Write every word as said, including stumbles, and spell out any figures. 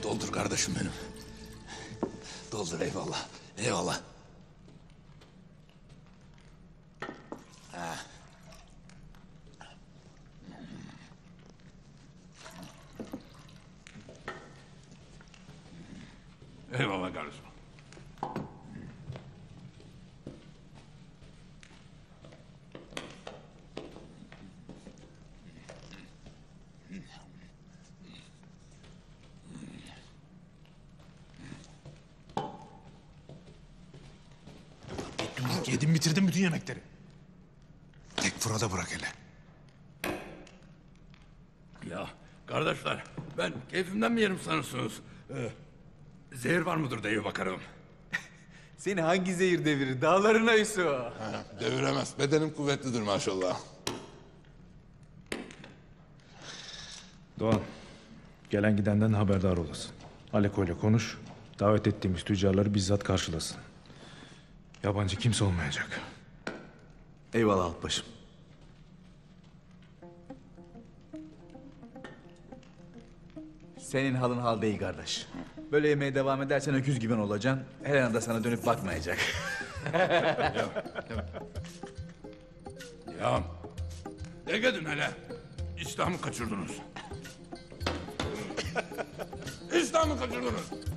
Doldur kardeşim benim. Doldur, eyvallah. Eyvallah. Ha. Eyvallah kardeşim. Yedim bitirdim bütün yemekleri. Tek Fırat'a bırak hele. Ya kardeşler, ben keyfimden mi yerim sanırsınız? Ee, zehir var mıdır diye bakarım. Seni hangi zehir devirir? Dağların ayısı o. Ha, deviremez. Bedenim kuvvetlidir maşallah. Doğan, gelen gidenden haberdar olasın. Aleko ile konuş, davet ettiğimiz tüccarları bizzat karşılasın. Yabancı kimse olmayacak. Eyvallah Alpaşım. Senin halın hal değil kardeş. Böyle yemeye devam edersen öküz gibi olacaksın. Helena da sana dönüp bakmayacak. Ya, ne gedin hele? İştahımı kaçırdınız. İştahımı kaçırdınız.